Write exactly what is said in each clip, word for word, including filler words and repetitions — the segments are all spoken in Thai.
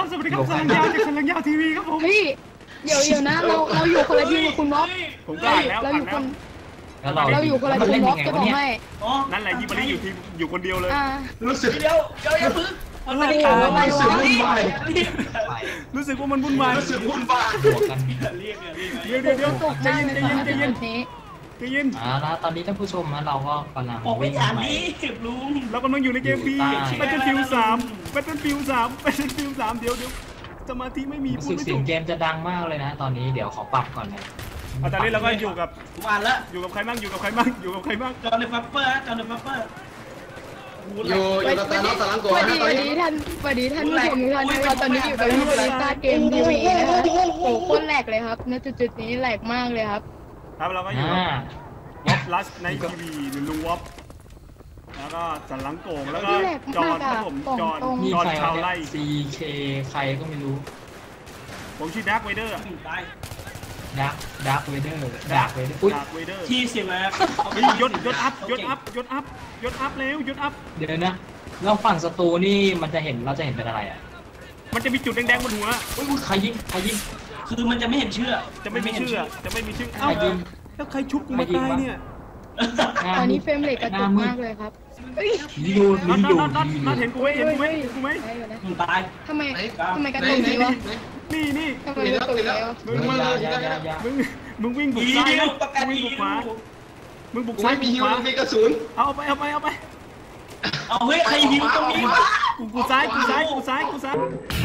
สวัสดีครับสันลังยาวจากสันลังยาวทีวีครับผมเฮ้ยเดี๋ยวเดี๋ยวนะเราเราอยู่คนละทีมกับคุณม็อบผมก็อ่านแล้วอ่านแล้วเราอยู่คนละทีมม็อบจะบอกให้นั่นแหละยิบลีอยู่ทีมอยู่คนเดียวเลยรู้สึกเดียวเดี๋ยวอย่าพึ่งอะไรกันรู้สึกวุ่นวายรู้สึกว่ามันวุ่นวายรู้สึกวุ่นวายเดี๋ยวเดี๋ยวเดี๋ยวใจเย็นใจเย็นใจเย็นใจเย็นอ่าแล้วตอนนี้ท่านผู้ชมนะเราก็กำลังวิ่งไปลุงเรากำลังอยู่ในเกมบีแบทเทิลฟิลด์สามแบทเทิลฟิลด์สามแบทเทิลฟิลด์สามเดี๋ยวเดี๋ยวสมาธิไม่มีพูดไม่ถูกเสียงเกมจะดังมากเลยนะตอนนี้เดี๋ยวขอปรับก่อนนะตอนนี้เราก็อยู่กับทุกวันละอยู่กับใครบ้างอยู่กับใครบ้างอยู่กับใครบ้างจอห์นเดฟัปเปอร์จอห์นเดฟัปเปอร์อยู่อยู่กับตาน้องตาลังโกะสวัสดีท่านสวัสดีท่านผู้ชมทุกท่านเราตอนนี้อยู่กับยูริต้าเกมทีวีนะคะโอ้โหโคตรแหลกเลยครับณจุดๆนี้แหลกมากเลยครับครับเราก็อยู่กับวอปลัสในทีวีหรือลุงวอปแล้วก็สันหลังโก่งแล้วก็จอนครับผมจอนจอนชาวไร่ซี เค ใครก็ไม่รู้ผมชื่อดักไวเดอร์ดักดักเวเดอร์ดักเวเดอร์อุ้ยที่สิบแล้วยศยศอัพยศอัพยศอัพยศอัพแล้วยศอัพเดี๋ยวนะเราฝั่งศัตรูนี่มันจะเห็นเราจะเห็นเป็นอะไรอ่ะมันจะมีจุดแดงๆบนหัวอุ้ยใครยิงใครยิงคือมันจะไม่เห็นชื่อจะไม่มีชื่อจะไม่มีชื่อเอ้าแล้วใครชุบกูมาตายเนี่ยตอนนี้เฟรมเรทกระตุกมากเลยครับยิงอยู่ยิงอยู่น่าเห็นกูไหมเห็นกูไหมเห็นกูไหมตายทำไมทำไมกระตุกนี้วะนี่นี่ทำไมกระตุกนี้วะมึงมึงมึงมึงวิ่งบุกซ้ายนะมึงวิ่งบุกขวามึงบุกซ้ายมีฮิวมีกระสุนเอาไปเอาไปเอาไปเอาเฮ้ยใครยิงตรงนี้กูกูซ้ายกูซ้ายกูซ้ายกูซ้าย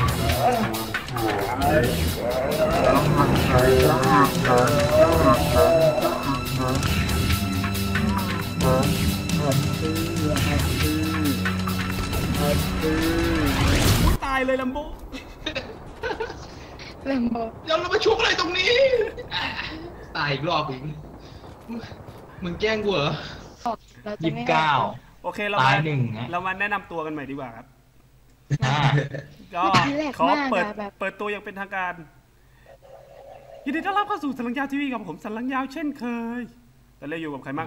ตายเลยลัมโบลัมโบเดี๋ยวเราไปชุบอะไรตรงนี้ตายอีกรอบอีกมึงแกล้งกูเหรอยี่สิบเก้าโอเคเรามาเรามาแนะนำตัวกันใหม่ดีกว่าครับก็ขอเปิดเปิดตัวอย่างเป็นทางการยินดีต้อนรับเข้าสู่สันลังยาวทีวีกับผมสันลังยาวเช่นเคยแต่เราอยู่กับใครบ้าง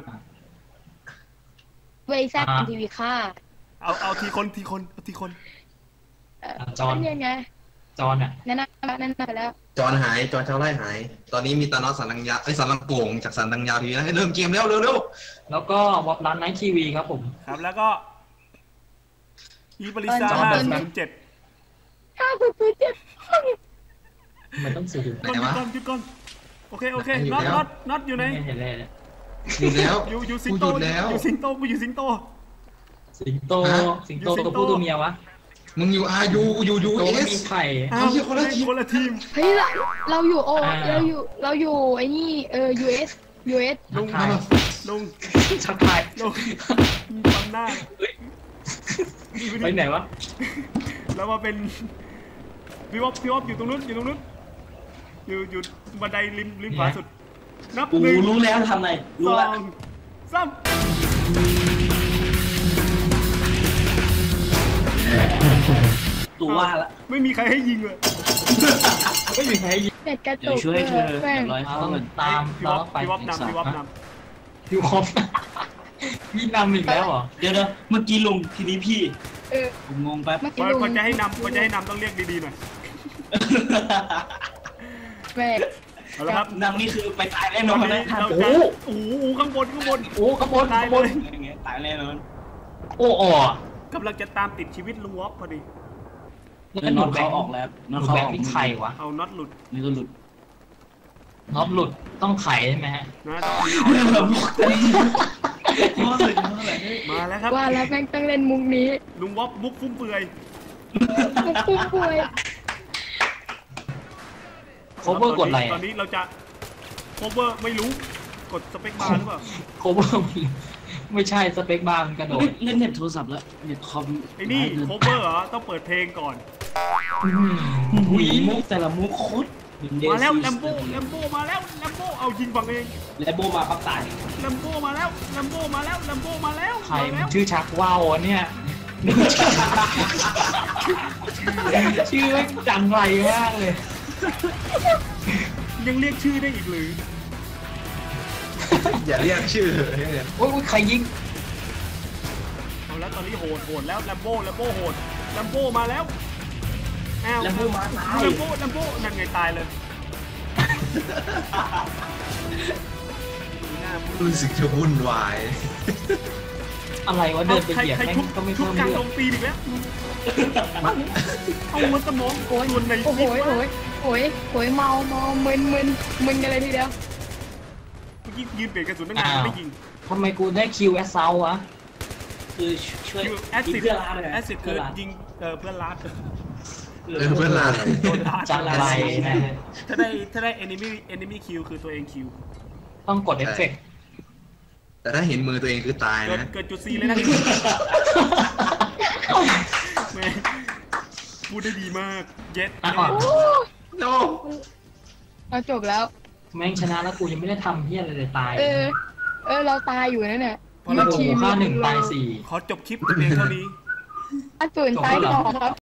เวซ่าทีวีค่ะเอาเอาทีคนทีคนเอาทีคนจอนยังไงจอนอ่ะนั่นนั่นนั่นไปแล้วจอนหายจอนชาวไร่หายตอนนี้มีตาน้องสันลังยาวไอ้สันลังโก่งจากสันลังยาวทีวีนะให้เริ่มเกมแล้วเร็วเร็วแล้วก็วอปร้านไนท์ทีวีครับผมครับแล้วก็อีบริษัทห้าศูนย์เจ็ดห้าศูนย์เจ็ดมันต้องสื่อก่อนหยุดก่อนหยุดก่อนโอเคโอเคน็อตน็อตน็อตอยู่ไหนอยู่แล้วอยู่อยู่สิงโตอยู่สิงโตกูอยู่สิงโตสิงโตสิงโตตัวผู้ตัวเมียวะมึงอยู่อายูอยู่ยูเอสมีไข่เอาคนละทีมคนละทีมเฮ้ยเราอยู่โอเราอยู่เราอยู่ไอ้นี่เออยูเอสยูเอสลงลงชักไข่ลงฟังหน้าไปไหนวะแล้วมาเป็นพี่วอปพี่วอปอยู่ตรงนู้นอยู่ตรงนู้นอยู่อยู่บันไดริมริมขวาสุดนับหนึ่งรู้แล้วทำไงสองสามตัวว่าละไม่มีใครให้ยิงเลยไม่มีใครให้ยิงเด็ดกระตุกช่วยเธอร้อยต้องตามพี่วอปพี่วอปนำพี่วอปนำพี่วอปพี่นำอีกแล้วเหรอเดี๋ยวนะเมื่อกี้ลุงทีนี้พี่เออผมงงแป๊บคนจะให้นำคนจะให้นำต้องเรียกดีๆหน่อยแม่เอาละครับนำนี่คือไปตายแน่นอนเลยโอ้โหข้างบนข้างบนโอ้ข้างบนตายเลยตายแน่นอนโอ้อ๋กำลังจะตามติดชีวิตลุงวอปพอดีแล้วน็อตเขาออกแล้วน็อตเขาออกที่ไข่วะเอาน็อตหลุดนี่ก็หลุดน็อตหลุดต้องไขใช่ไหมฮะมาแล้วครับว่าแล้วแม่งต้องเล่นมุกนี้ลุงวอปมุกฟุ่มเฟือยมุกฟุ่มเฟือยโคเวอร์กดอะไรตอนนี้เราจะโคเวอร์ไม่รู้กดสเปคบาร์หรือเปล่าโคเวอร์ไม่ใช่สเปคบาร์มันกระโดดเล่นเน็ตโทรศัพท์แล้วเน็ตคอมไอ้นี่โคเวอร์เหรอต้องเปิดเพลงก่อนหุยมุกแต่ละมุกโคตรมาแล้วแลมโบ้แลมโบ้มาแล้วแลมโบ้เอายิงฝั่งเองแลมโบ้มาปั๊บตายแลมโบ้มาแล้วแลมโบ้มาแล้วแลมโบ้มาแล้วใครชื่อชักว่าวเนี่ยชื่อไม่จังไรมากเลยยังเรียกชื่อได้อีกหรืออย่าเรียกชื่อโอ้ยใครยิงเอาแล้วตอนนี้โหดโหดแล้วแลมโบ้แลมโบ้โหดแลมโบ้มาแล้วแออ้าวแล้วพูดมาตายลัมโบ้ลัมโบ้นั่นไงตายเลยหน้าพูดรู้สึกจะวุ่นวายอะไรวะเดินไปใครเหยียบใครแม่งทุบก็ไม่ทุบเพิ่มกลางเลืลอดงปีอีกแล้วเอาหัวสมองโกนในโอ้โหโอ้ยโอ้ยโอ้ยเมาเมามึนมึนมึนกันเลยทีเดียวเมื่อกี้ยืนเปลี่ยนกระสุนตั้งนานไม่ยิงทำไมกูได้คิวแอสเซลวะคือช่วยคือแอซิดเพื่อนร้านเลยแอซิดคือยิงเออเพื่อนรัดเออเพื่อนหลานโดนรัดจังไรนะฮะถ้าได้ถ้าได้ enemy enemy kill คือตัวเองคิวต้องกดเอฟเฟกต์แต่ถ้าเห็นมือตัวเองคือตายเกิดนะเกิดจุดซีเลยนะแม่พูดได้ดีมากเย็ดอ่ะก่อนโนเราจบแล้วแม่งชนะแล้วกูยังไม่ได้ทำเฮี้ยอะไรเลยตายเออ เออเราตายอยู่นั่นแหละโอ้โหฆ่าหนึ่งตายสี่ขอจบคลิปแต่เพียงเท่านี้อันตื่นตายต่อครับ